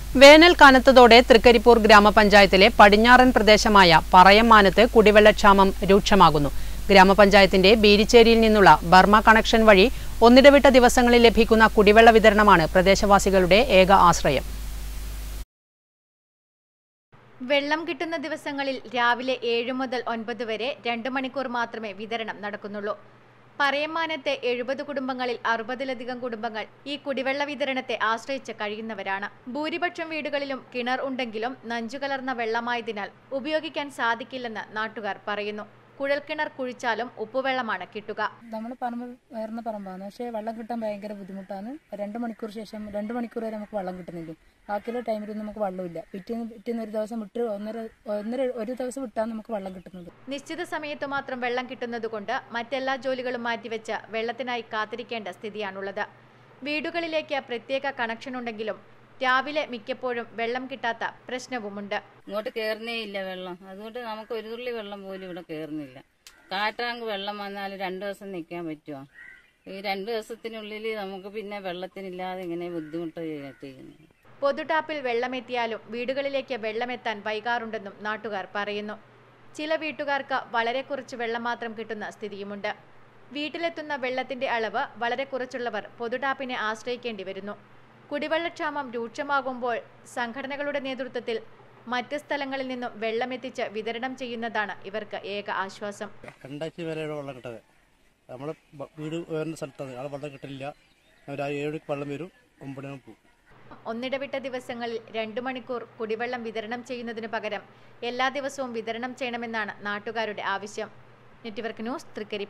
വേനൽ കനത്തതോടെ തൃക്കരിപ്പൂർ ഗ്രാമപഞ്ചായത്തിലെ പടിഞ്ഞാറൻ പ്രദേശമായ പറയമ്മാനത്ത് കുടിവെള്ളക്ഷാമം രൂക്ഷമാകുന്നു. ഗ്രാമപഞ്ചായത്തിന്റെ ബീരിച്ചേരിയിൽ നിന്നുള്ള ബർമ കണക്ഷൻ വഴി ഒന്നിടവിട്ട ദിവസങ്ങളിൽ ലഭിക്കുന്ന കുടിവെള്ള വിതരണമാണ് പ്രദേശവാസികളുടെ ഏക ആശ്രയം. വെള്ളം കിട്ടുന്ന ദിവസങ്ങളിൽ രാവിലെ 7 മുതൽ 9 വരെ 2 മണിക്കൂർ മാത്രമേ വിതരണം നടക്കുന്നുള്ളൂ. പറയമ്മാനത്തെ 70 കുടുംബങ്ങളിൽ 60-ലധികം കുടുംബങ്ങൾ ഈ കുടിവെള്ള വിതരണത്തെ ആശ്രയിച്ച് കഴിയുന്നവരാണ്. ഭൂരിപക്ഷം വീടുകളിലും കിണർ ഉണ്ടെങ്കിലും നഞ്ചുകലർന്ന വെള്ളമായതിനാൽ ഉപയോഗിക്കാൻ സാധിക്കില്ലെന്ന് നാട്ടുകാർ പറയുന്നു. കുഴൽക്കിണർ കുഴിച്ചാലും ഉപ്പുവെള്ളമാണ് കിട്ടുക. നമ്മുടെ പറമ്പ് വേർന്ന പറമ്പാണ്, പക്ഷേ വെള്ളം കിട്ടാൻ ഭയങ്കര ബുദ്ധിമുട്ടാണ്. 2 മണിക്കൂർ ശേഷം 2 മണിക്കൂർ വരെ നമുക്ക് വെള്ളം കിട്ടുന്നില്ല. ബാക്കിയുള്ള ടൈമിലൊന്നും നമുക്ക് വെള്ളമില്ല. പിറ്റേന്ന് ഒരു ദിവസം വിട്ട് ഒരു ദിവസം വിട്ടാണ് നമുക്ക് വെള്ളം കിട്ടുന്നത്. നിശ്ചിത സമയത്ത് മാത്രം വെള്ളം കിട്ടുന്നതുകൊണ്ട് മറ്റെല്ലാ ജോലികളും മാറ്റിവെച്ച് വെള്ളത്തിനായി കാത്തിരിക്കേണ്ട സ്ഥിതിയാണുള്ളത്. വീടുകളിലേക്ക് പ്രത്യേക കണക്ഷൻ ഉണ്ടെങ്കിലും രാവിലെ മിക്കപ്പോഴും വെള്ളം കിട്ടാത്ത പ്രശ്നവുമുണ്ട്. ഇങ്ങോട്ട് കയറുന്നേ ഇല്ല വെള്ളം, അതുകൊണ്ട് നമുക്ക് ഒരു തുള്ളി വെള്ളം പോലും ഇവിടെ കയറുന്നില്ല. കാറ്റാങ്ക് വെള്ളം വന്നാൽ 2 ദിവസം നിൽക്കാൻ പറ്റുമോ? ഈ 2 ദിവസത്തിനുള്ളിൽ നമുക്ക് പിന്നെ വെള്ളത്തിനില്ലാതെ ഇങ്ങനെ ബുദ്ധിമുട്ട് ചെയ്യുന്നു. പൊതുടാപ്പിൽ വെള്ളമെത്തിയാലും വീടുകളിലേക്ക് വെള്ളമെത്താൻ വൈകാറുണ്ടെന്നും നാട്ടുകാർ പറയുന്നു. ചില വീട്ടുകാർക്ക് വളരെ കുറച്ച് വെള്ളം മാത്രം കിട്ടുന്ന സ്ഥിതിയുമുണ്ട്. വീട്ടിലെത്തുന്ന വെള്ളത്തിന്റെ അളവ് വളരെ കുറച്ചുള്ളവർ പൊതുടാപ്പിനെ ആശ്രയിക്കേണ്ടി വരുന്നു. കുടിവെള്ളക്ഷാമം രൂക്ഷമാകുമ്പോൾ സംഘടനകളുടെ നേതൃത്വത്തിൽ മറ്റ് സ്ഥലങ്ങളിൽ നിന്നും വെള്ളമെത്തിച്ച് വിതരണം ചെയ്യുന്നതാണ് ഇവർക്ക് ഏക ആശ്വാസം. 2 വരെ വെള്ളം കിട്ടാതെ നമ്മളെ വീട് വരുന്ന സ്ഥലത്താണ് ആൾ വെള്ളം കിട്ടില്ല. 7 വെള്ളം വരും, 9 പോകും. ഒന്നിടവിട്ട ദിവസങ്ങളിൽ 2 മണിക്കൂർ കുടിവെള്ളം വിതരണം ചെയ്യുന്നതിനു പകരം എല്ലാ ദിവസവും വിതരണം ചെയ്യണമെന്നാണ് നാട്ടുകാരുടെ ആവശ്യം. Network news, Trikaripur.